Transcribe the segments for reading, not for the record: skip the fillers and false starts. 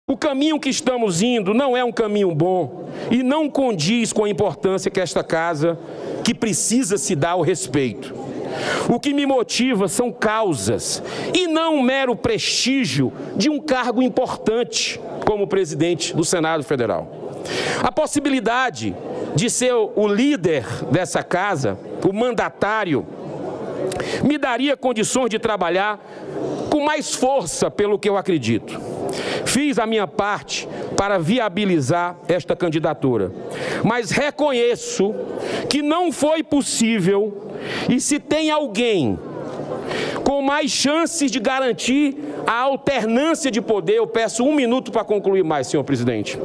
O caminho que estamos indo não é um caminho bom e não condiz com a importância que esta casa, que precisa se dar ao respeito. O que me motiva são causas e não um mero prestígio de um cargo importante como presidente do Senado Federal. A possibilidade de ser o líder dessa casa, o mandatário, me daria condições de trabalhar com mais força pelo que eu acredito. Fiz a minha parte para viabilizar esta candidatura, mas reconheço que não foi possível e se tem alguém com mais chances de garantir a alternância de poder, eu peço 1 minuto para concluir mais, senhor presidente.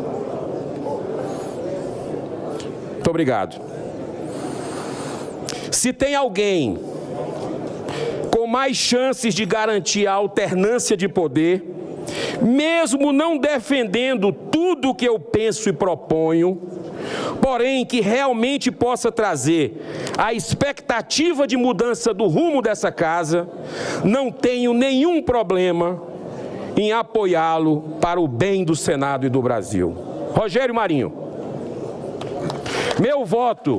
Muito obrigado. Se tem alguém com mais chances de garantir a alternância de poder, mesmo não defendendo tudo o que eu penso e proponho, porém que realmente possa trazer a expectativa de mudança do rumo dessa casa, não tenho nenhum problema em apoiá-lo para o bem do Senado e do Brasil. Rogério Marinho, meu voto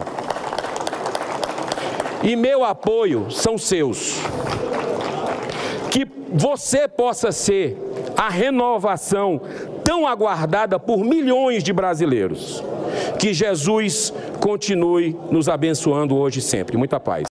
e meu apoio são seus. Que você possa ser a renovação tão aguardada por milhões de brasileiros. Que Jesus continue nos abençoando hoje e sempre. Muita paz.